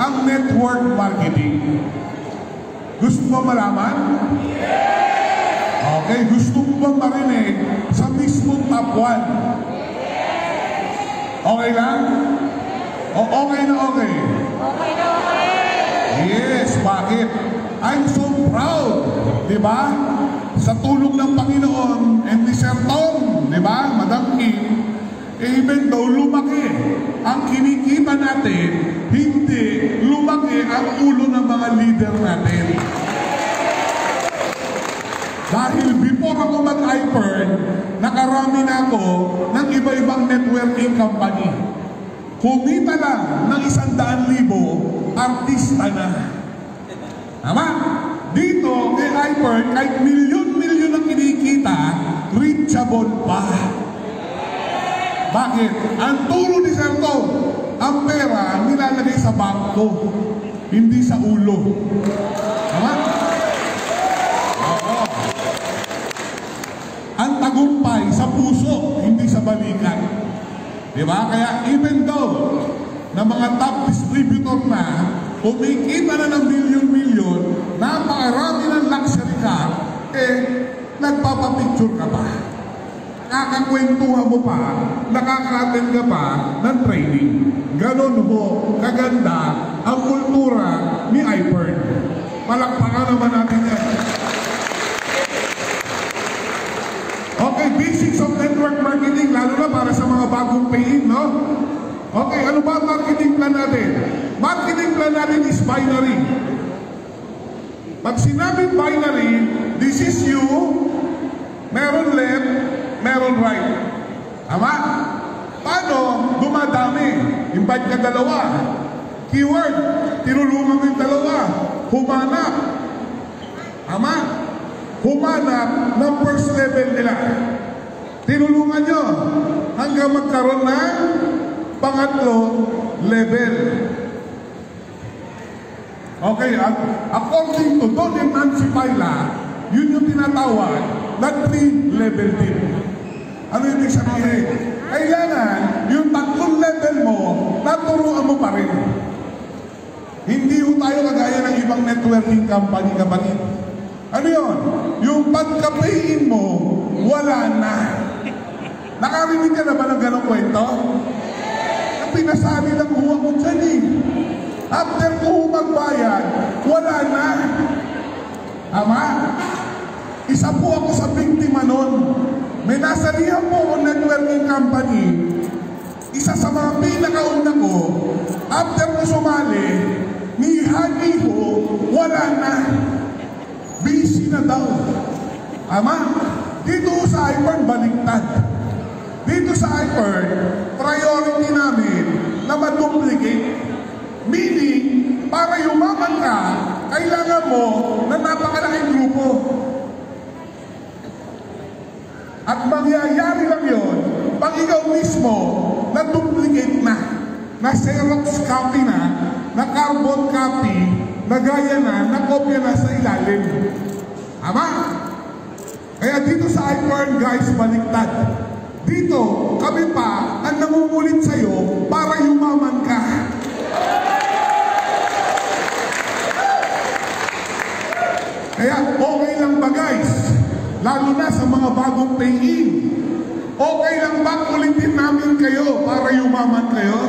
ang network marketing? Gusto mo malaman? Okay, gusto mo bang marinig sa mismong top 1? Okay lang? O okay na okay? Okay na okay. Yes, bakit? I'm so proud, di ba? Sa tulong ng Panginoon and ni Sir Tom, di ba? Madam Kim, even though lumaki ang kinikita natin, hindi lumaki ang ulo ng mga leader natin. Dahil before ako mag-iPern, nakarami na ako ng iba-ibang networking company. Kumita lang ng 100,000, artista na. Tama? Dito, kay iPern, kahit milyon-milyon ang kinikita, reachable pa. Bakit? Ang turo ni Sir Tom, ang pera nilalagay sa bangko, hindi sa ulo. Tama? Oo. Ang tagumpay sa puso, hindi sa balikat. Diba? Kaya even though na mga top distributor na kumikita na ng milyon-milyon, napakarami ng luxury car, nagpapapicture ka pa. Nakakakwentuhan mo pa, nakaka-attend ka pa ng training. Ganon ho, kaganda ang kultura ni iPern. Palakpakan naman natin yan. Okay, basics of network marketing, lalo na para sa mga bagong pay-in, no? Okay, ano ba ang marketing plan natin? Marketing plan natin is binary. Pag sinabing binary, this is you, meron left, meron right. Tama? Paano? Dumadami. Invite ka dalawa. Keyword, tinulungan mo yung dalawa. Humanap. Tama? Humanap ng first level nila. Tinulungan nyo hanggang magkaroon ng pangatlong level. Okay, at according to Don and Nancy Paila, yun yung tinatawag na 3-level team. Ano yung ibig sabihin? Kailangan yung tatlong level mo, naturuan mo pa rin. Hindi ho tayo kagaya ng ibang networking company, kapatid. Ano yun? Yung pagka-pay-in mo, wala na. Nakarinig ka na ba ng ganong kwento? Ang pinasabi lang ho ako dyan eh. After ko magbayad, wala na. Tama? Isa po ako sa biktima nun. May nasalihan po akong networking company. Isa sa mga pinakauna ko, after ko sumali, ni Hani ho, wala na. Busy na daw. Tama? Dito sa iPern, baliktad. Dito sa iPern, priority namin na ma-duplicate. Meaning, para yumaman ka, kailangan mo na napakalaking grupo. At mangyayari lang yun, pag ikaw mismo na-duplicate na Xerox copy na carbon copy, na gaya na kopya na sa ilalim. Tama? Kaya dito sa iPern, guys, baliktad. Dito, kami pa ang namumulit sa'yo para yumaman ka. Kaya okay lang ba, guys? Lalo na sa mga bagong pay-in. Okay lang ba kulitin namin kayo para yumaman kayo?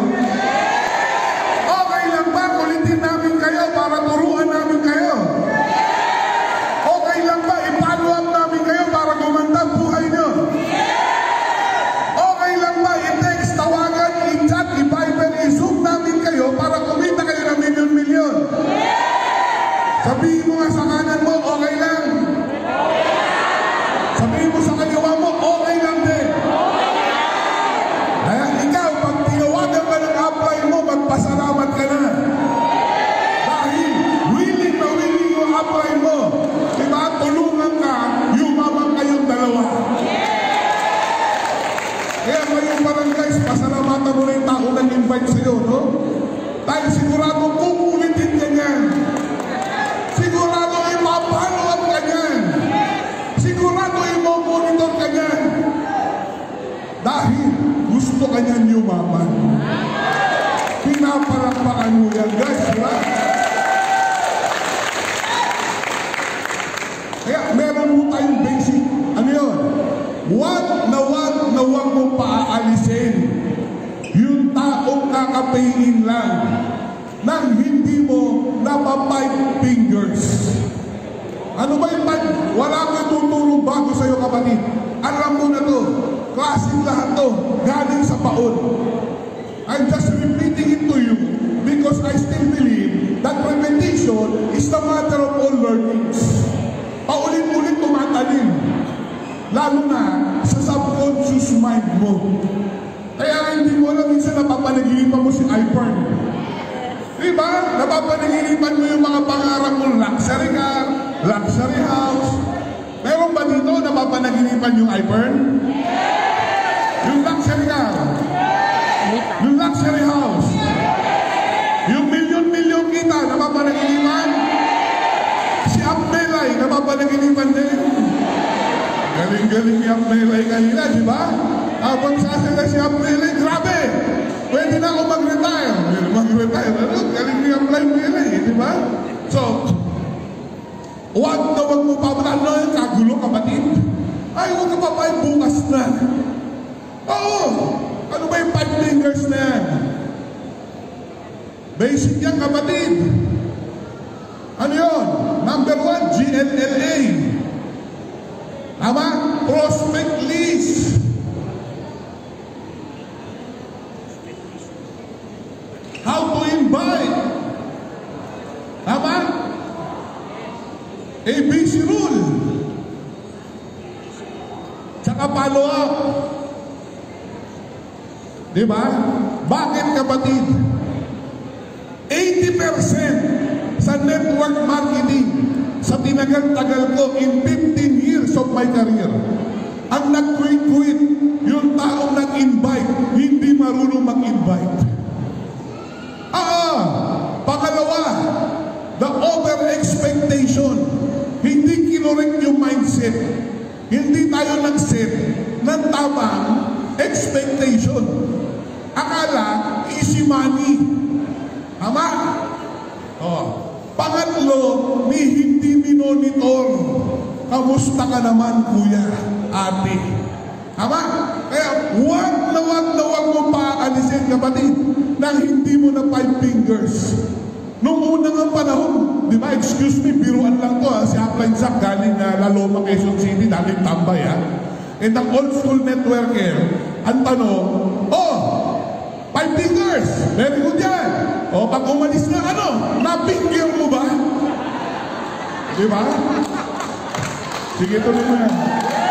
Okay lang ba kulitin namin kayo para turuan namin kayo? Okay lang ba i-follow up namin kayo para gumanda buhay nyo? Okay lang ba i-text, tawagan, i-chat, i-viber, i-zoom namin kayo para kumita kayo ng milyon-milyon? Sabihin mo nga sa kanan mo, okay lang. Sabihin mo sa kaliwa mo, okay lang din. Kaya ikaw, pag tinawagan ka ng upline mo, magpasalamat ka na. Dahil willing na willing yung upline mo. Diba? Tulungan ka, yumaman kayong dalawa. Kaya ngayong barangays, pasalamatan mo na yung tao nag-invite sa'yo, no? Dahil sigurado kung ulitin ka niyan. Sigurado kaka-pay-in lang nang hindi mo napa-5 fingers. Ano ba yung wala kang tutulong bago sa'yo, kapatid. Alam mo na to. Klaseng lahat to. Galing sa paon. I'm just repeating it to you because I still believe that repetition is the mother of all learnings. Paulit-ulit tumatalim. Lalo na sa subconscious mind mo. Kaya hindi mo alam, minsan napapanaginipan mo si iPhone. Diba? Napapanaginipan mo yung mga pangarap mong luxury car, luxury house. Meron ba dito napapanaginipan yung iPhone? Yung luxury car? Yung luxury house? Yung milyon-milyon kita, napapanaginipan? Si Abdelay, napapanaginipan din? Galing-galing ni Abdelay kanina, di ba? Habang sasala si Abdelay, grabe! Pwede na ako mag-retire. Mag-retire, ano? Galing ni Abdelay, di ba? So, huwag mo pa, ano yung kagulo, kapatid? Ay, huwag ka pa pa, bukas na. Oo! Ano ba yung 5 fingers na yan? Basic yan, kapatid. Ano yun? Number 1, GLLA. Tama? Prospect list. How to invite. Tama? ABC rule. Tsaka follow up. Diba? Bakit, kapatid? 80% sa network marketing sa tinagal-tagal ko in 15 years of my career, ang nag-quit yung taong nag-invite, hindi marunong mag-invite. Pangalawa, the over-expectation. Hindi kinorek yung mindset. Hindi tayo nag-set ng tamang expectation. Akala, easy money. Tama? Pangatlo, hindi minonitor. Kamusta ka naman, kuya, ate? Tama? Kaya huwag mo paalisin, kapatid, nang hindi mo na 5 fingers. Noong unang ang panahon, di ba, excuse me, biruan lang to, si Upline Zach galing na Laloma, Quezon City, daling tambay, And ang old school networker, ang tanong, 5 fingers, very good yan. Pag umalis na, na-finger mo ba? Di ba? Sige, tuloy mo yan.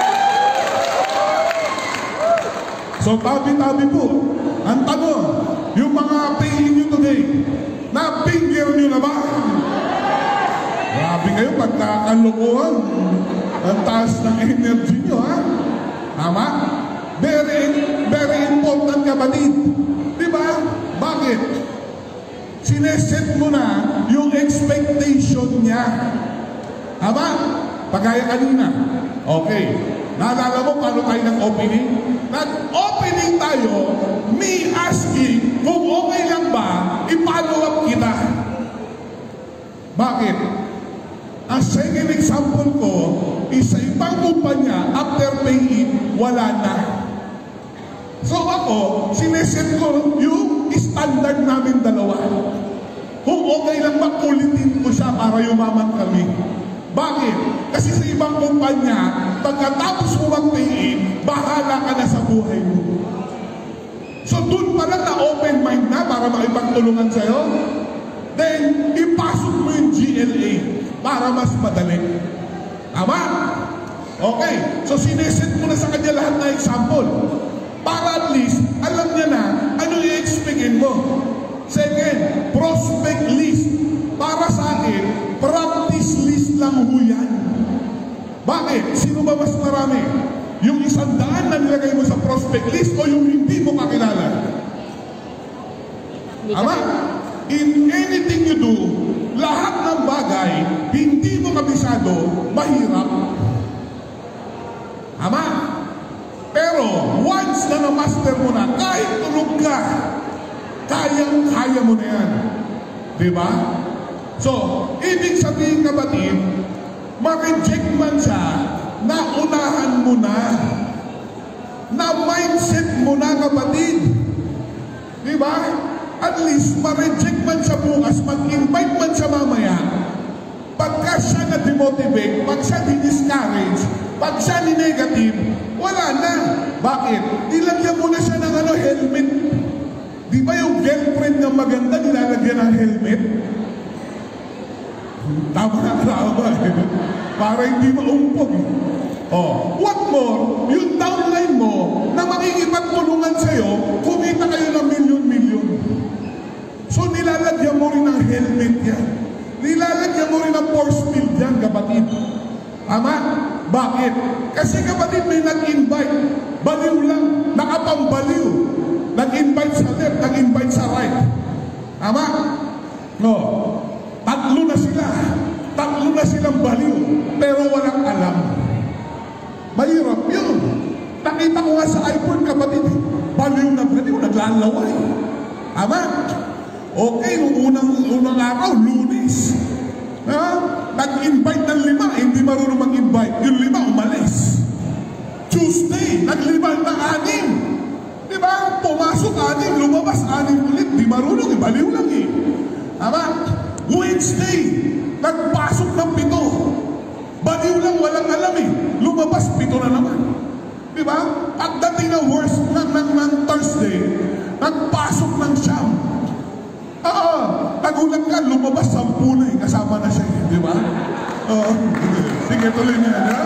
So, tabi-tabi po. Ang tanong, yung mga paying nyo today, na-finger nyo na ba? Grabe kayo, pagkakalukuhan. Ang taas ng energy nyo, ha? Tama? Very important, kapatid. Diba? Bakit? Sineset mo na yung expectation niya. Tama? Pagkaya kanina. Okay. Naalala mo paano tayo nag-opening? Nag-opening tayo, me asking kung okay lang ba i-follow up kita. Bakit? Ang second example ko is sa ibang kumpanya, after pay-in, wala na. So ako, sineset ko yung standard namin dalawa. Kung okay lang ba, ulitin ko siya para yumaman kami. Bakit? Kasi sa ibang kumpanya, pagkatapos mo mag-pay-in, bahala ka na sa buhay mo. So dun pala na-open mind na para makipagtulungan sa'yo. Then, ipasok mo yung GLA para mas madali. Tama? Okay. So sineset mo na sa kanya lahat na example. Para at least, alam niya na ano i-expectin mo. Second, prospect list. Para sa akin, practice list lang ho yan. Bakit? Sino ba mas marami? Yung 100 na nilagay mo sa prospect list o yung hindi mo kakilala? Tama? In anything you do, lahat ng bagay, hindi mo kabisado, mahirap. Tama? Pero, once na na-master mo na, kahit tulog ka, kaya mo na yan. Diba? So, ibig sabihin, kapatid, ma-reject man siya, naunahan mo na. Na-mindset mo na, kapatid. Diba? at least ma-reject man siya bukas, mag-invite man siya mamaya, pagka siya na-demotivate, pag siya di-discourage, pag siya ni-negative, wala na. Bakit? Nilagyan mo na siya ng helmet. Di ba yung girlfriend na maganda nilalagyan ng helmet? Tama ba? Para hindi maumpog. What more, yung downline mo na makikipagtulungan sa'yo, kumita kayo ng milyon-milyon. So nilalagyan mo rin ng helmet yan. Nilalagyan mo rin ng force field yan, kapatid. Tama? Bakit? Kasi kapatid, may nag-invite. Baliw lang. Nakapambaliw. Nag-invite sa left, nag-invite sa right. Tama? No. Tatlo na sila. Tatlo na silang baliw. Pero walang alam. Mahirap yun. Nakita ko nga sa iPhone, kapatid. Baliw na baliw, naglalaway. Tama? Okay, nung unang araw, Lunes. Nag-invite ng 5, hindi marunong mag-invite. Yung 5, umalis. Tuesday, nag-5 ng 6. Diba? Pumasok 6, lumabas 6 ulit. Di marunong, ibaliw lang eh. Tama? Wednesday, nagpasok ng 7. Baliw lang, walang alam eh. Lumabas 7 na naman. Diba? Pagdating ng Thursday, nagpasok ng Siyam. Nagulat ka, lumabas 10 na eh. Kasama na siya eh. Diba? Sige, tuloy niya. Ha?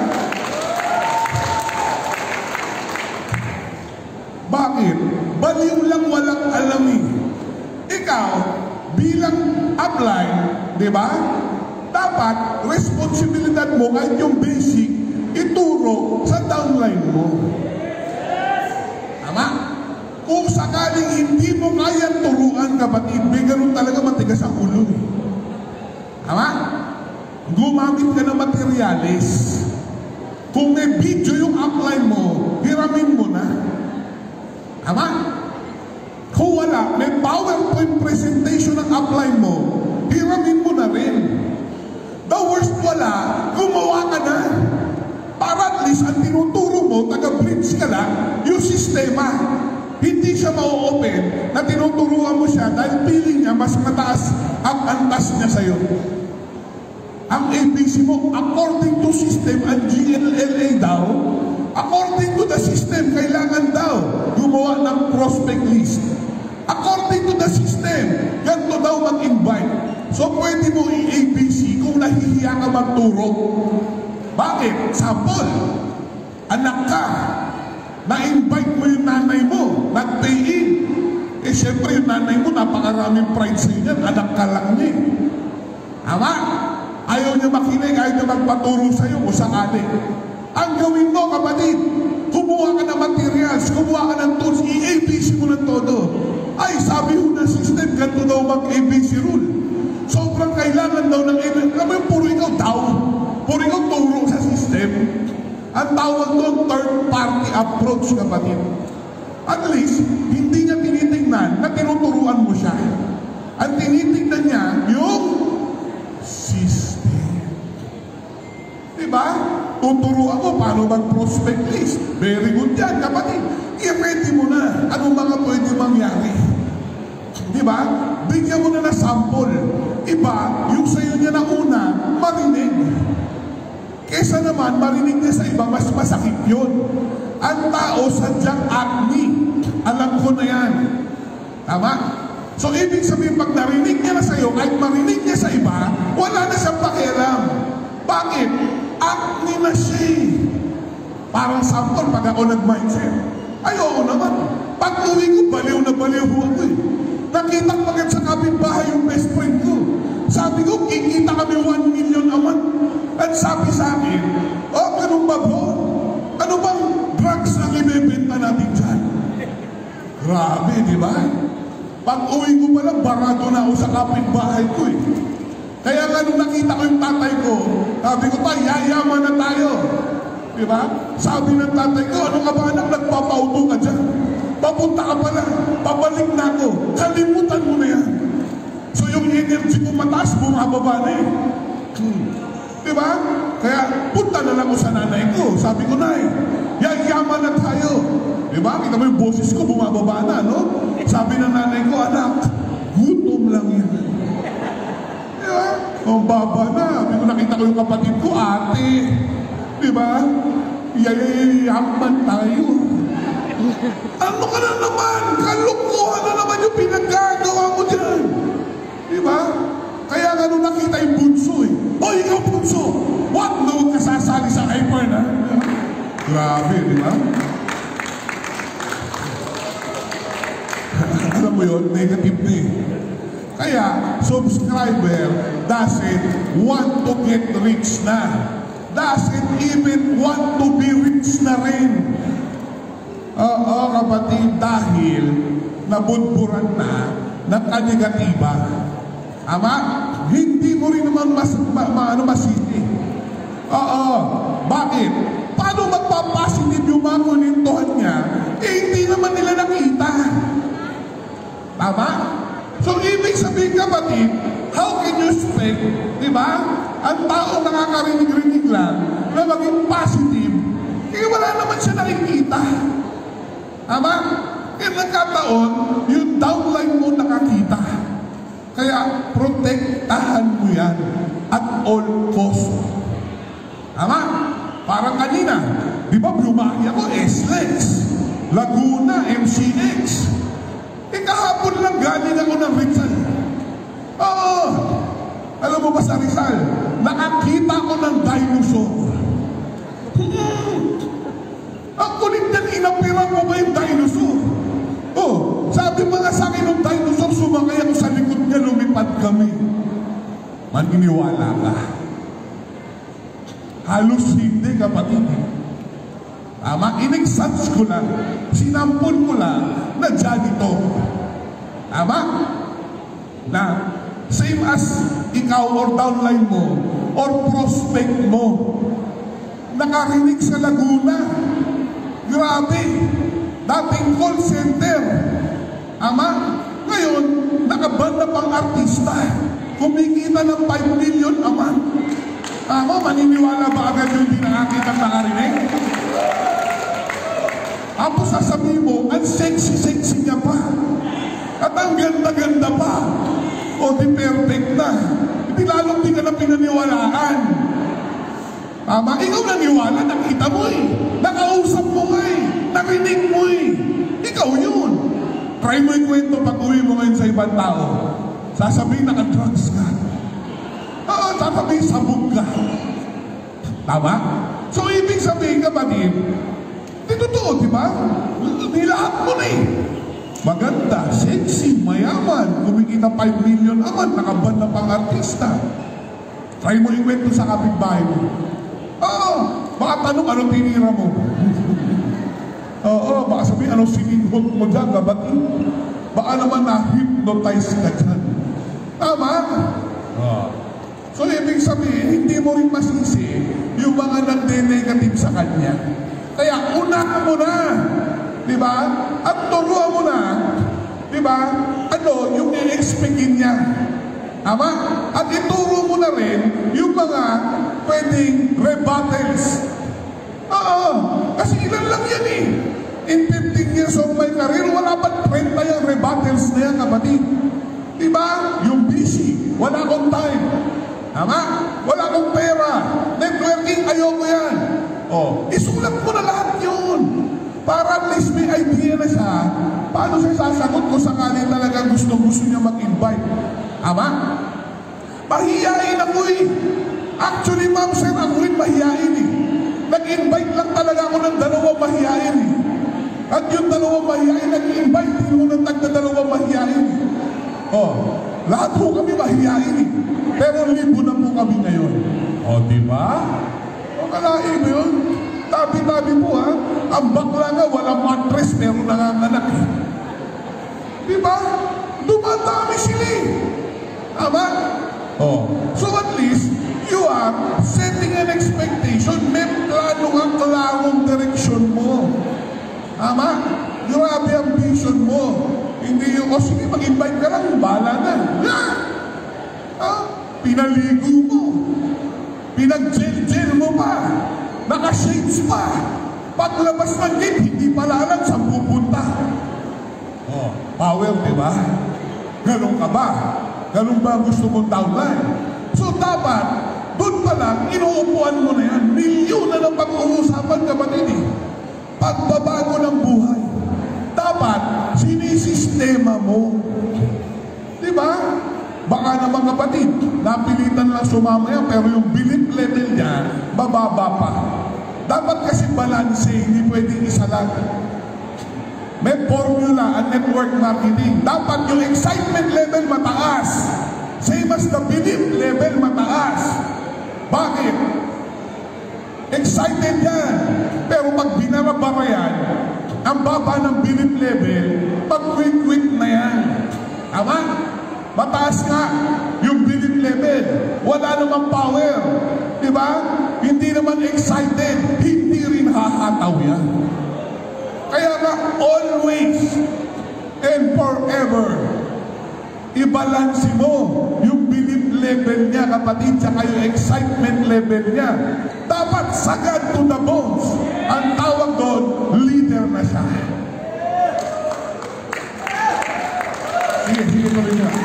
Bakit? Baliw lang, walang alam eh. Ikaw, bilang upline, di ba? Dapat, responsibilidad mo, kahit yung basic, ituro sa downline mo. Tama? Kung sakaling hindi mo kaya turuan, kapatid, may ganun talaga matigas ang ulo. Tama? Gumamit ka ng materyales. Kung may video yung upline mo, hiramin mo na. Tama? Kung wala, may PowerPoint presentation ng upline mo, hiramin mo na rin. The worst wala, gumawa ka na. Para at least ang tinuturo mo, taga-bridge ka lang, yung sistema. Hindi siya ma-open na tinuturuan mo siya dahil feeling niya mas mataas ang antas niya sa'yo. Ang ABC mo, according to system, ang GLLA daw, according to the system, kailangan daw gumawa ng prospect list. According to the system, ganito daw mag-invite. So pwede mo i-ABC kung nahihiya ka magturo. Bakit? Sample, anak ka, na-invite mo yung nanay mo, nag-pay in. Siyempre yung nanay mo, napakaraming pride sa inyo, anak ka lang niya. Ama, ayaw niya makinig, ayaw niya magpaturo sa'yo kung sakali. Ang gawin mo, kapatid, kumuha ka ng materials, kumuha ka ng tools, i-ABC mo ng todo. Ay, sabi ho ng system, ganito daw mag-ABC rule. Sobrang kailangan daw ng ABC. Alam mo, puro ikaw daw. Puro ikaw turo sa system. Ang tawag doon, third-party approach, kapatid. At least, hindi niya tinitingnan na tinuturuan mo siya. Ang tinitingnan niya, yung system. Diba? Tuturuan mo paano mag-prospect list. Very good yan, kapatid. I-ready mo na. Ano mga pwede mangyari? Diba? Bigyan mo na sample. Iba, yung sa'yo niya na una, marinig. Kesa naman, marinig niya sa iba, mas masakit yun. Ang tao sadyang acne. Alam ko na yan. Tama? So, ibig sabihin, pag narinig niya na sa'yo, kahit marinig niya sa iba, wala na siyang pakialam. Bakit? Acne na siya. Parang sample, pag ako nag-mindset. Ay, oo naman. Pag uwi ko, baliw na baliw ako eh. Nakita ko agad sa kapitbahay yung best friend ko. Sabi ko, kikita kami 1 million a month. At sabi sa akin, ganun ba bro? Ano bang drugs ang ibebenta natin dyan? Grabe, di ba? Pag uwi ko pala, barado na ako sa kapitbahay ko eh. Kaya nga nung nakita ko yung tatay ko, sabi ko, yayaman na tayo. Di ba? Sabi ng tatay ko, ano ka ba anak, nagpapauto ka dyan? Papunta ka pala, pabalik na ako. Kalimutan mo na yan. So yung energy ko mataas, bumababa na eh. Diba? Kaya punta na lang ko sa nanay ko. Sabi ko, nay, yayaman na tayo. Diba? Kita mo yung boses ko, bumababa na, no? Sabi ng nanay ko, anak, lang yan. Di ba? Ang baba na. Hindi ko nakita ko yung kapatid ko, ate. Di ba? Yayayaman tayo. Ano ka na naman? Kalukuhan na naman yung pinagkagawa mo dyan. Di ba? Kaya nga nung nakita yung bunso eh. Oh, ikaw bunso! What? Na huwag kasasali sa hyper na? Grabe, di ba? Alam mo yun, negative na eh. Kaya, subscriber doesn't want to get rich na. Doesn't even want to be rich na rin. Oo, kapatid, dahil nabudburan na ng kanegatiba. Ama, hindi mo rin naman masisi. Oo, bakit? Paano magpapositive yung mga kunintuhan niya? Eh, hindi naman nila nakita. Tama? So, ibig sabihin, kapatid, how can you expect, di ba? Ang tao nakakarinig-rinig lang na maging positive, kaya wala naman siya nakikita. Tama? Kaya nagkataon, yung downline mo nakakita. Kaya, protektahan mo yan at all cost. Tama? Parang kanina, di ba bumahi ako, SLEX, Laguna, MCX. Kahapon lang galing ako ng Rizal. Oo. Alam mo ba sa Rizal, nakakita ko ng dinosaur. Ang kulit niyan, inapiran mo ba yung dinosaur? Oh, sabi mga sa akin ng dinosaur, sumakay ako sa likod niya, lumipad kami. Maniniwala ka. Halos hindi, kapatid. Inexans ko lang, sinampol ko lang na dyan ito. Tama? Na same as ikaw or downline mo or prospect mo nakarinig sa Laguna. Grabe, dating call center. Ama, ngayon nakaban na pang artista, kumikita ng 5 million a month. Ama, maniniwala ba agad yung hindi nakakita at nakarinig? Tapos sasabihin mo, ang sexy-sexy niya pa. At ang ganda-ganda pa. O di perfect na. Hindi lalong di ka na pinaniwalaan. Tama? Ikaw naniwala, nakita mo eh. Nakausap mo nga eh. Narinig mo eh. Ikaw yun. Try mo yung kwento pag-uwi mo ngayon sa ibang tao. Sasabihin naka-drugs ka. Oo, sasabihin sabog ka. Tama? So, ibig sabihin kapatid, di totoo, di ba? Nilahat mo na eh. Maganda, sexy, mayaman, kumikita 5 million aman, nakaban na pang artista. Try mo yung kwento sa kapitbahay mo. Oo, baka tanong anong tinira mo. Oo, baka sabihin anong sinihot mo dyan, kapatid. Baka naman na-hypnotize ka dyan. Tama? So, ibig sabihin, hindi mo rin masisi yung mga nagde-negative sa kanya. Kaya, una mo na. Diba? At turuan mo na. Diba? Ano, yung i-expectin niya. Tama? At ituro mo na rin yung mga pwedeng rebuttals. Oo. Kasi ilan lang yan eh. In 15 years of my career, wala pa 30 yung rebuttals na yan, kapatid. Diba? Yung busy. Wala akong time. Tama? Wala akong pera. Networking, ayoko yan. Oh, isulat mo na lahat yun. Para at least may idea na siya paano siya sasagot kung sakali talagang gusto niya mag-invite. Tama? Mahihain ako eh. Actually, ma'am, sir, ako rin mahihain eh. Nag-invite lang talaga ako ng 2 mahihain eh. At yung 2 mahihain, nag-invite din ko ng tagda-2 mahihain eh. Oh, lahat po kami mahihain eh. Pero libo na po kami ngayon. O, diba? O, kalahin mo yun? Tabi-tabi po ha. Ang bakla nga, walang mattress, pero nanganganak eh. Diba? Dumadami sila eh. Tama? Oh. So at least, you are setting an expectation. May plano ang klarong direksyon mo. Tama? Grabe ang vision mo. Hindi yung, sige, mag-invite ka lang, bahala na. Pinaligo mo. Pinag-gel-gel mo pa. Naka-shades pa. Paglabas ng gate, hindi pala alam saan pupunta. Oh, power, di ba? Ganun ka ba? Ganun ba gusto mong downline? So dapat, doon pa lang, inuupuan mo na yan. Milyon na ng pag-uusapan, kapatid eh. Pagbabago ng buhay. Dapat, sinisistema mo. Diba? Baka naman kapatid, napilitan lang sumama yan, pero yung belief level niya, bababa pa. Dapat kasi balance, hindi pwedeng isa lang. May formula ang network marketing. Dapat yung excitement level mataas. Same as the belief level mataas. Bakit? Excited yan. Pero pag binarabara yan, ang baba ng belief level, pag quick na yan. Tama? Mataas nga yung belief level. Wala namang power. Diba? Hindi naman excited. Hindi rin hahataw yan. Kaya nga, always and forever, ibalansi mo yung belief level niya, kapatid, saka yung excitement level niya. Dapat sagad to the bones. Ang tawag doon, leader na siya. Sige tuloy niya.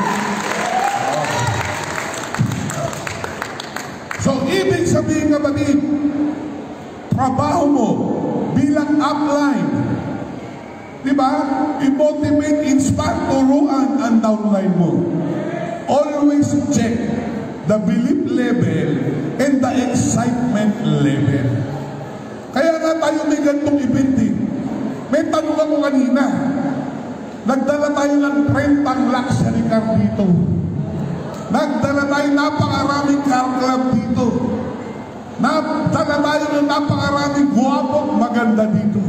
So, ibig sabihin, kapatid, trabaho mo bilang upline, diba? I-motivate, inspire, turuan ang downline mo. Always check the belief level and the excitement level. Kaya nga tayo may gantong event eh. May tanong ako kanina. Nagdala tayo ng 30 luxury car dito. Nagdala tayo napakaraming car club dito. Nagdala tayo ng napakaraming guwapong maganda dito.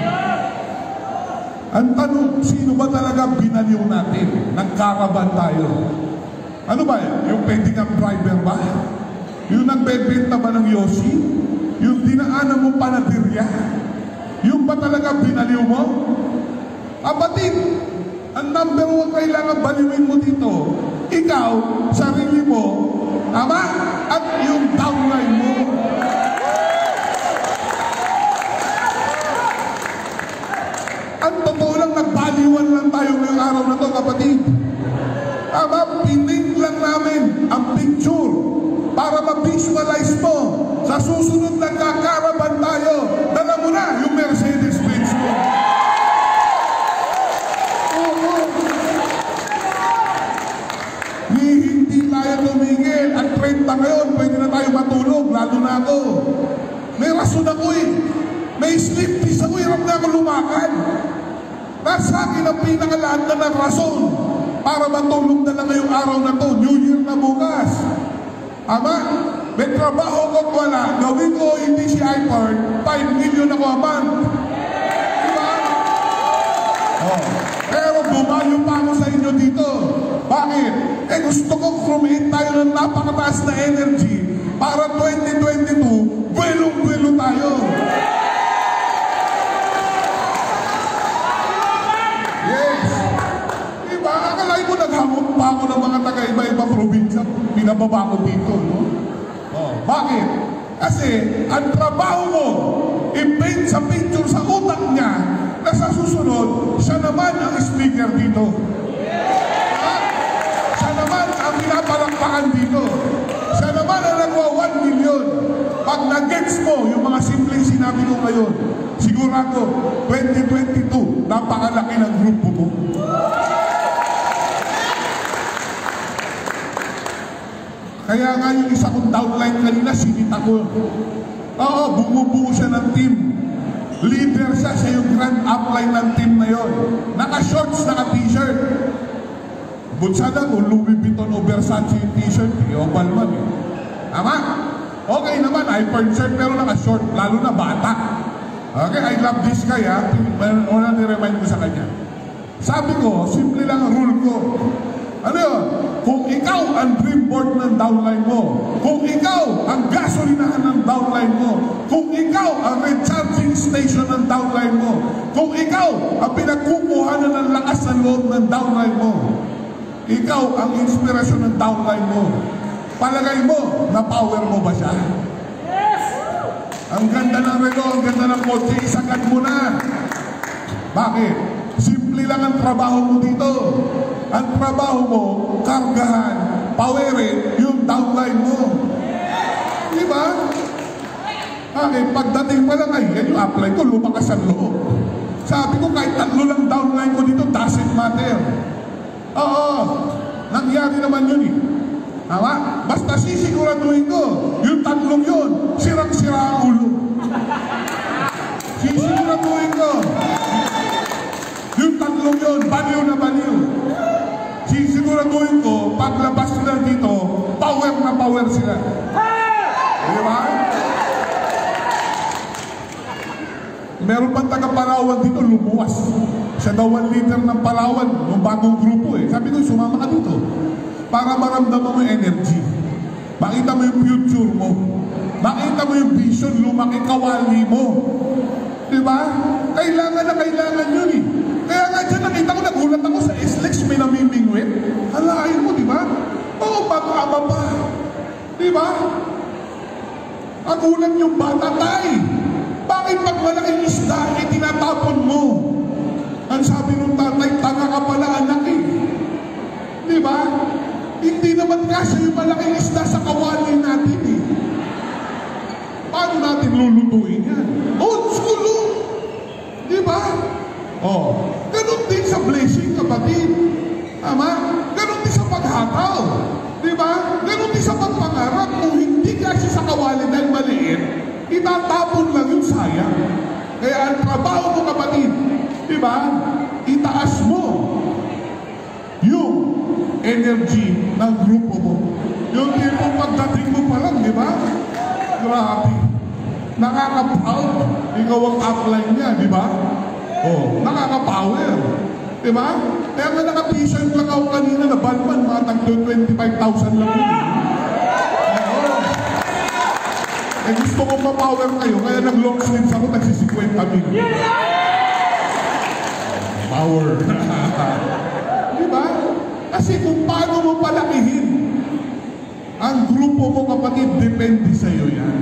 Ang tanong, sino ba talaga binaliw natin? Nagkaraban tayo. Ano ba yan? Yung pwedeng ang driver ba? Yung nagbebenta ba ng Yossi? Yung dinaanan mo panadirya? Yung ba talaga binaliw mo? Kapatid, ang number 1 kailangan baliwin mo dito. Ikaw, sarili mo, tama? At yung downline mo. Ang totoo lang, nagbaliwan lang tayo ngayong araw na to, kapatid. Tama, pinig lang namin ang picture para ma-visualize mo. Sa susunod na kakaraban tayo, dala mo na yung Mercedes-Benz mo. Hindi tayo tumigil. At 30 ngayon, pwede na tayo matulog, lalo na ako. May rason ako eh. May sleep piece ako, hirap na ako lumakad. Nasa akin ang pinakalahat na ng rason para matulog na lang ngayong araw na to. New Year na bukas. Ama, may trabaho ko wala. Gawin ko hindi si iPhone, 5 million ako a month. Diba? Oh. Pero bumayo pa ako sa inyo dito. Bakit? Eh gusto ko crumate tayo ng napakataas na energy para 2022, buwelong-buwelo tayo. Yes. Diba? Akalain mo naghamot pa ako ng mga taga-iba-iba probinsya. Pinababa ko dito, no? Oh, bakit? Kasi ang trabaho mo, i-paint sa picture sa utak niya na sa susunod, siya naman ang speaker dito. Siya naman ang pinapalakpakan dito. Siya naman ang nagwa 1 million. Pag nag-gets mo yung mga simpleng sinabi ko ngayon, sigurado 2022, napakalaki ng grupo mo. Kaya nga yung isa kong downline kanina, sinita ko. Oo, bumubuo siya ng team. Leader siya, siya yung grand upline ng team na yon. Naka-shorts, naka-t-shirt. Butsa na kung Louis Vuitton o Versace yung t-shirt, i-opal man eh. Tama? Okay naman, iPhone shirt pero naka-short, lalo na bata. Okay, I love this guy ha. Wala ni-remind ko sa kanya. Sabi ko, simple lang ang rule ko. Ano yun? Kung ikaw ang dream board ng downline mo, kung ikaw ang gasolinahan ng downline mo, kung ikaw ang recharging station ng downline mo, kung ikaw ang pinagkukuhanan ng lakas ng loob ng downline mo, ikaw ang inspirasyon ng downline mo, palagay mo, na-power mo ba siya? Yes! Ang ganda ng relo, ang ganda ng kotse, isagad mo na. Bakit? Simple lang ang trabaho mo dito. ang trabaho mo, kargahan, powerin yung downline mo. Di ba? Pagdating pa lang, yan yung apply ko, lumakas ang loob. Sabi ko, kahit 3 lang downline ko dito, doesn't matter. Oo, nangyari naman yun eh. Tama? Basta sisiguraduhin ko, yung 3 yun, sirang-sira ang ulo. Sisiguraduhin ko, yung 3 yun, baliw na baliw. Sisiguraduhin ko, paglabas sila dito, power na power sila. Di ba? Meron pang taga-Palawan dito, lumuwas. Siya daw 1 liter ng Palawan, ng bagong grupo eh. Sabi ko, sumama ka dito. Para maramdaman mo yung energy. Makita mo yung future mo. Makita mo yung vision, lumaki kawali mo. Diba? Kailangan na kailangan yun eh. Kaya nga dyan nakita ko, nagulat ako sa SLEX, may namimingwit. Halain mo, diba? Oo, baka pa. Diba? Nagulat yung bata tayo. Bakit pag malaking isda, tinatapon mo? Ang sabi ng tatay, tanga ka pala anak eh. Diba? Hindi naman kasi yung malaking isda sa kawali natin eh. Paano natin lulutuin yan? Old school oh. Diba? Oh. Ganon din sa blessing, kapatid. Tama? Ganon din sa paghataw. Diba? Ganon din sa pagpangarap. Kung hindi kasi sa kawali dahil maliit, itatapon lang yung sayang. Kaya ang trabaho mo, kapatid, diba? Itaas mo yung energy ng grupo mo. Yung tipong pagdating mo pa lang, diba? Grabe. Nakaka-proud. Ikaw ang upline niya, diba? Oh, nakaka-power. Diba? Kaya nga naka-t-shirt lang ako kanina na Balman, mga taglo 25,000 lang yun. Gusto ko ma-power kayo, kaya nag-long sleeves ako, nagsisikwent kami. Power. Diba? Kasi kung paano mo palakihin ang grupo mo, kapatid, depende sa'yo yan.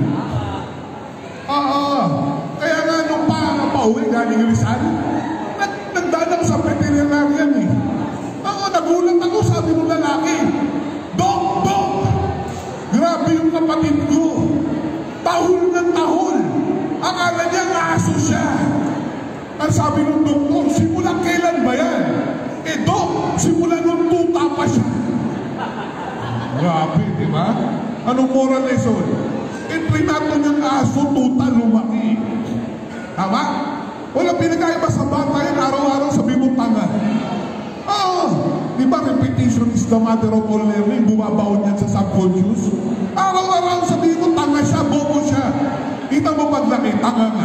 Kaya nga nung pauwi, galing Rizal, nagdadang sa veterinarian eh. Nagulat ako, sabi ng lalaki, Dok! Grabe yung kapatid ko. Tahol ng tahol. Akala niya aso siya. Ang sabi ng doktor, simula kailan ba yan? Dok, simula nung tuta pa siya. Grabe, di ba? Anong moral lesson? Trinato niyang aso, tuta, lumaki. Tama? Wala pinagkaiba sa bata yan, araw-araw sabi mo tanga. Di ba repetition is the mother of all learning? Bumabaon yan sa subconscious. Araw-araw sabi mo tanga siya, bobo siya. Kita mo paglaki, tanga nga.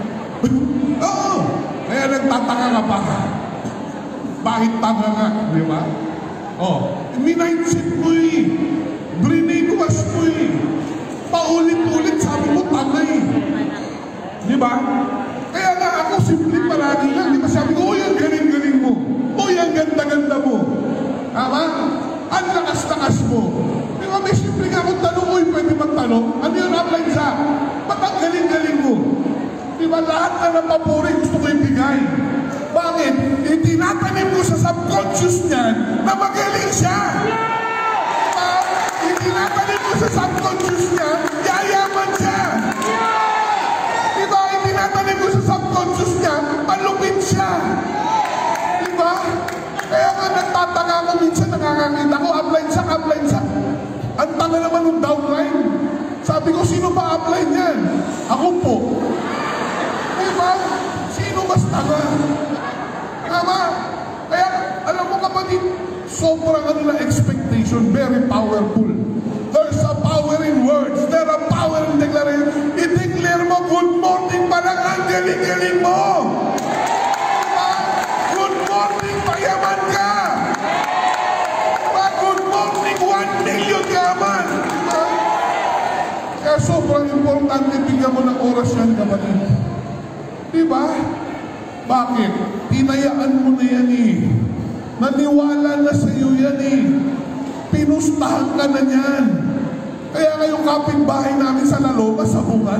Kaya nagtatanga ka pa. Bakit tanga nga? Di ba? Minindset mo eh. Brainwash mo eh. Paulit-ulit sabi mo tanga eh. Di ba? Kaya nga ako simple palagi lang. Di ba sabi ko, ang galing-galing mo. Ang ganda-ganda mo. Tama? Ang lakas-lakas mo. Di ba may simple nga akong tanong, pwede magtanong? Ano yung upline sa? Ba't ang galing-galing mo? Di ba lahat na napapuri gusto ko ibigay? Bakit? Itinatanim mo sa subconscious niyan na magaling siya. Diba? Itinatanim mo sa subconscious niyan, yayaman siya. Diba? Itinatanim mo sa subconscious niyan, malupit siya. Diba? Kaya nga nagtataka ako minsan, nakakakita ko, upline sa. Ang tanga naman ng downline. Sabi ko, sino ba upline yan? Ako po. Diba? Sino mas tanga? Tama? Kaya, alam mo kapatid, sobrang expectation, very powerful. There's a power in words, there's a power in declaration. I-declare mo, good morning, parang ang galing-galing mo. Diba? Good morning, payaman ka. Diba? Good morning, 1 million yaman. Diba? Kaya sobrang importante, bigyan mo ng oras yan, kapatid. Diba? Bakit? Hinayaan mo na yan eh. Naniwala na sa iyo yan eh. Pinustahan ka na yan. Kaya ngayong kapitbahay namin sa Laloba, sa Bungan,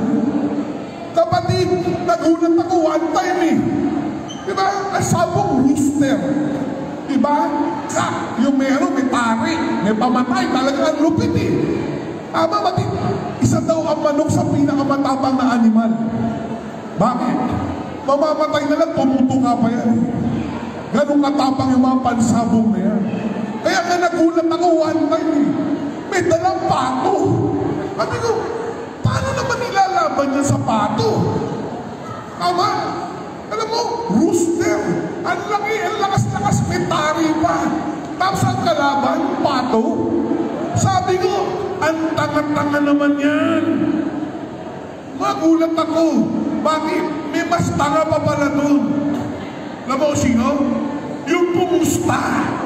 kapatid, nagulat ako one time eh. Diba? Asabong rooster. Diba? Yung meron, may tari, may pamatay, talaga ang lupit eh. Batid, isa daw ang manok sa pinakamatapang na animal. Bakit? Mamamatay na lang, tumutuka pa yan. Ganong katapang yung mga pansabong na yan. Kaya nga nagulat ako one time eh. May dalang pato. Sabi ko, paano naman nilalaban niya sa pato? Tama? Alam mo, rooster. Ang laki, ang lakas-lakas, may tari pa. Tapos ang kalaban, pato. Sabi ko, ang tanga-tanga naman yan. Magulat ako. Bakit? May mas tanga pa pala doon. Alam mo sino? Yung pumusta.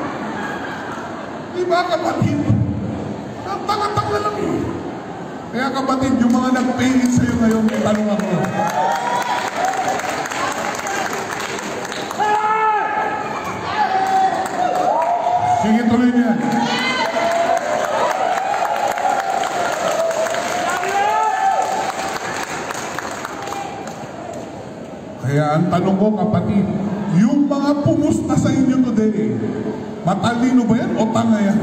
Diba kapatid? Ang tanga-tanga lang eh. Kaya kapatid, yung mga nag-payit sa'yo ngayon, may tanong ako. Sige, tuloy niya. Kaya ang tanong ko kapatid, yung mga pumusta sa inyo today, matalino ba yan o tanga yan?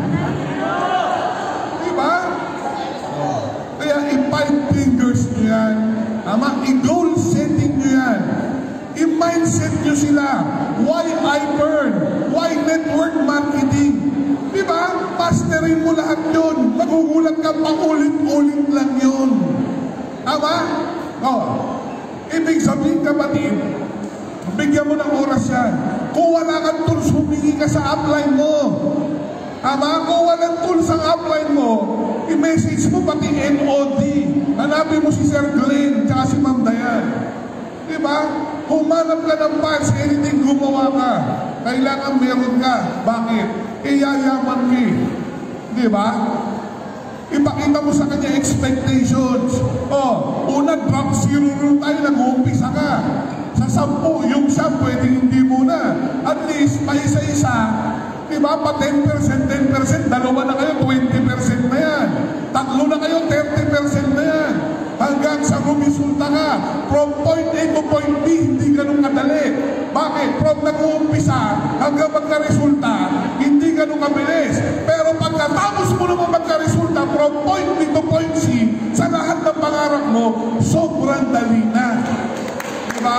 Diba? Kaya i-five fingers nyo yan, i-goal setting nyo yan, i-mindset nyo sila. Why I burn? Why network marketing? Diba? Masterin mo lahat yun. Magugulat ka, paulit-ulit lang yun. Tama? Ibig sabihin kapatid, bigyan mo ng oras yan. Kung wala kang tools, humingi ka sa upline mo. Tama? Kung walang tools ang upline mo, i-message mo pati NOD. Hanapin mo si Sir Glenn tsaka si Ma'am Dayan. Diba? Humanap ka ng parts, anything gumawa ka. Kailangan meron ka. Bakit? Yayaman ka. Diba? Ipakita mo sa kanya expectations. Una, drop zero rule tayo, nag-uumpisa ka. Sa 10, yung siya, pwede hindi muna. At least, pa isa-isa, diba, pa 10%, 10%, dalawa na kayo, 20% na yan. Tatlo na kayo, 30% na yan. Hanggang sa rumisulta ka. From point A to point B, hindi ganun kadali. Bakit? From nag-uumpisa hanggang magka-resulta, hindi ganun kabilis. Pero pagkatapos mo naman magka-resulta, from point B to point C, sa lahat ng pangarap mo, sobrang dali na. Diba?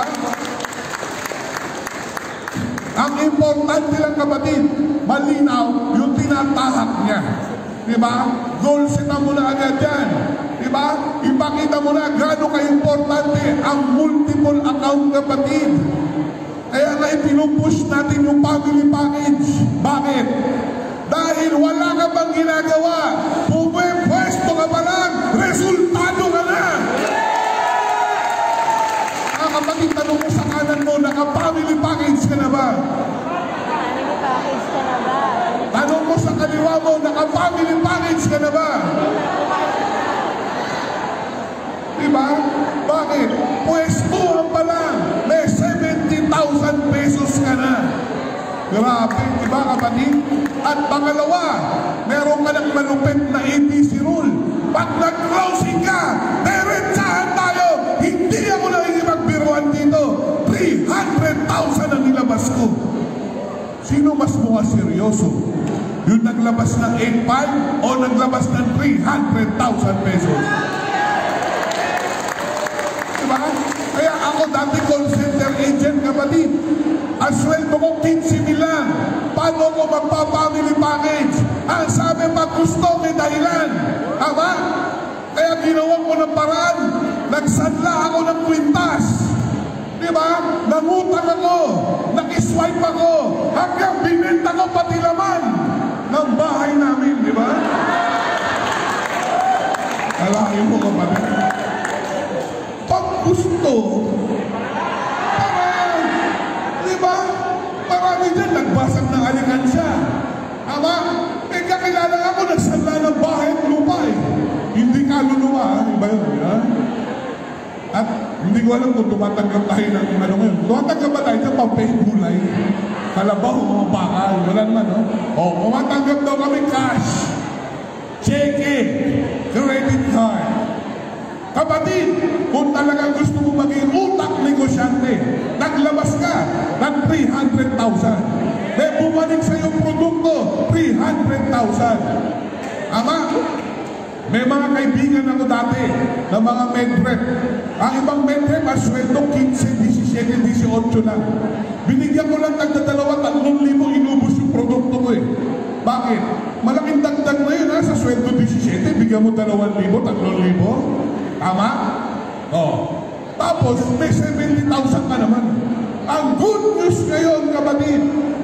Ang importante lang kapatid, malinaw yung tinatahak niya. Diba? Goal set mo na agad yan. Diba? Ipakita mo na gaano ka-importante ang multiple account kapatid. Kaya nga ipinupush natin yung family package. Bakit? Dahil wala ka bang ginagawa, pumepwesto ka pa lang, resultado ka na. Kapatid, tanong mo sa kanan mo, naka-family package ka na ba? Family package ka na ba? Tanong mo sa kaliwa mo, naka-family package ka na ba? Diba? Bakit? Pwestuhan pa lang, may 70,000 pesos ka na. Grabe, diba kapatid? At pangalawa, meron ka ng malupit na ABC rule. Pag nag-closing ka, diretsahan tayo. Hindi ako nakikipagbiruan dito. 300,000 ang nilabas ko. Sino mas mukha seryoso? Yung naglabas ng 8.5 o naglabas ng 300,000 pesos? Diba? Kaya ako dati call center agent kapatid. Ang sweldo ko 15,000 lang. Paano ko magpa-family package? Ang sabi pag gusto may dahilan. Tama? Kaya ginawa ko ng paraan. Nagsadla ako ng kwintas. Diba? Nangutang ako. Nakiswipe ako. Hanggang binenta ko pati laman ng bahay namin. Diba? Alahin mo kapatid. Pag gusto, diba? Marami dyan nagbasag ng alikansya. Ama, kakilala ako, nagsadla ng bahay at lupa eh. Hindi kaluluwa, iba yun, ha? At hindi ko alam kung tumatanggap tayo ng ano ngayon. Tumatanggap ba tayo sa pampay gulay? Kalabaw o bakal? Wala naman, no? Tumatanggap daw kami cash, cheque, credit card. Kapatid, kung talagang gusto mo maging utak negosyante, naglabas ka ng 300,000. may bumalik sa iyong produkto, 300,000. Ama, may mga kaibigan ako dati na mga medrep. Ang ibang medrep, ang sweldo 15, 17, 18 lang. Binigyan ko lang ng 2,000-3,000, inubos yung produkto ko eh. Bakit? Malaking dagdag na yun ha, sa sweldo 17, bigyan mo 2,000, 3,000. Tama? Oh. Tapos, may 70,000 ka naman. Ang good news ngayon, kapatid,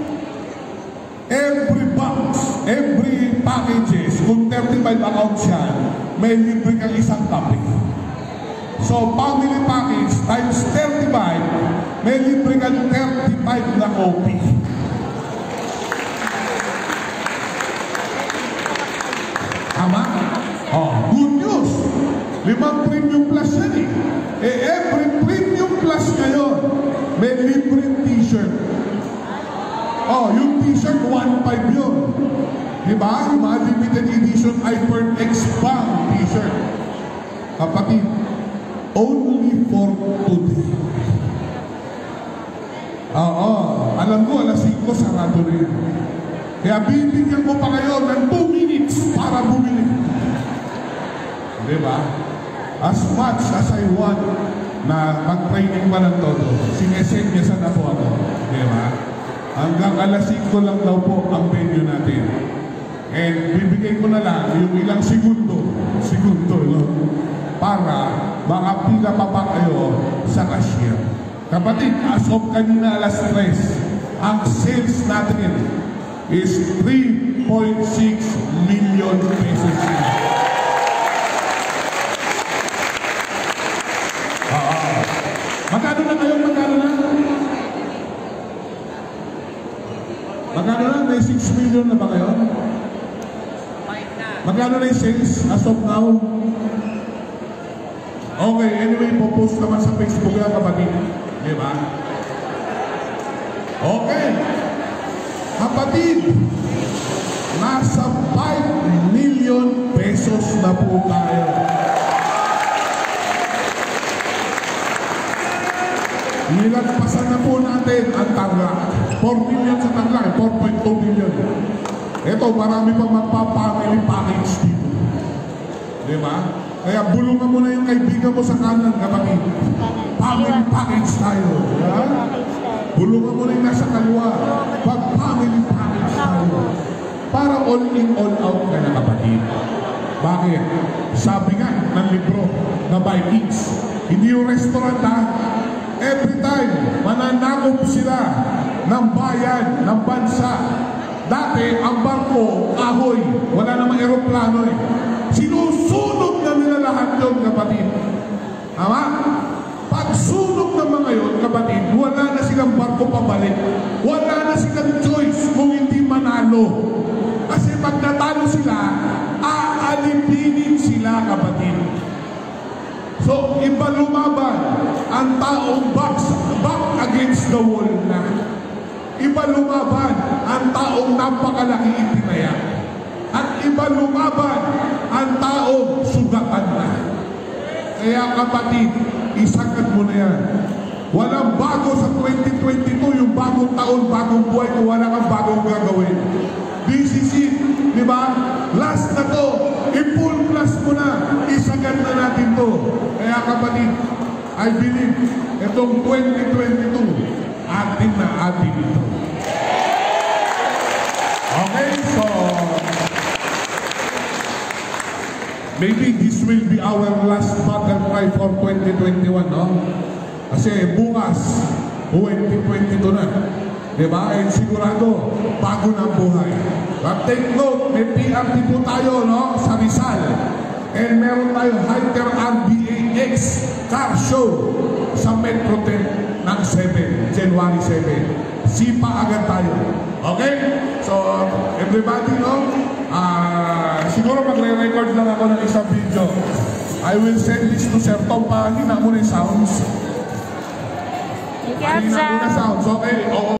every box, every packages, kung 35 accounts yan, may libre kang isang copy. So, family package times 35, may libre kang 35 na copy. Tama? Oh, good news. 5 premium plus yan eh. Every premium plus ngayon, may libre t-shirt. Oh, yung t-shirt, 1.5 yun. Diba? Yung mga limited edition HyperX Bang t-shirt. Kapatid, only for today. Oo, alam ko, alas 5 sarado rin. Kaya bibigyan ko pa kayo ng 2 minutes para bumili. Diba? As much as I want na mag-training pa ng todo, sinesend niya sa po ako. Diba? Hanggang alas 5 lang daw po ang venue natin. And bibigay ko na lang yung ilang segundo, no? Para makapila pa pa kayo sa cashier. Kapatid, as of kanina alas 3, ang sales natin is 3.6 million pesos. Magkano na kayo? Magkano na? Magkano na? May 6 million na ba kayo? Magkano na yung sales as of now? Okay, anyway, popost naman sa Facebook yan, kapatid. Diba? Okay. Kapatid, nasa 5 million pesos na po tayo. Nilagpasan na po natin ang Tarlac. 4 million sa Tarlac, 4.2 million. Ito, marami pang magpa-family package dito. Diba? Kaya bulungan mo na yung kaibigan mo sa kanan, kapatid. Family package tayo. Diba? Bulungan mo na yung nasa kaliwa. Pag-family package tayo. Para all in, all out ka na, kapatid. Bakit? Sabi nga ng libro na Vikings, hindi yung restaurant ha. Every time, mananakop sila ng bayan, ng bansa. Dati, ang barko, kahoy, wala namang aeroplano eh. Sinusunog na nila lahat yun, kapatid. Tama? Pagsunog ng mga yun, kapatid, wala na silang barko pabalik. Wala na silang choice kung hindi manalo. Kasi pag natalo sila, aalipinin sila, kapatid. So, iba lumaban ang taong back against the wall na. Iba lumaban ang taong napakalaki itinaya. At iba lumaban ang taong sugatan na. Kaya kapatid, isagad mo na yan. Walang bago sa 2022, yung bagong taon, bagong buhay, kung wala kang bagong gagawin. This is it, di ba? Last na to, i-full plus mo na, isagad na natin to. Kaya kapatid, I believe, itong 2022, atin na atin ito. Okay, so, maybe this will be our last battle cry for 2021, no? Kasi bukas, 2022 na. Diba? And sigurado, bago na ang buhay. But take note, may PRT po tayo, no? Sa Rizal. And meron tayo Hunter RBAX car show sa Metro 10 ng 7, January 7. Sipa agad tayo. Okay? So, everybody, no? Siguro magre-record lang ako ng isang video. I will send this to Sir Tom. Pahina mo na yung sounds. Pahina mo na sounds. Okay? Oo.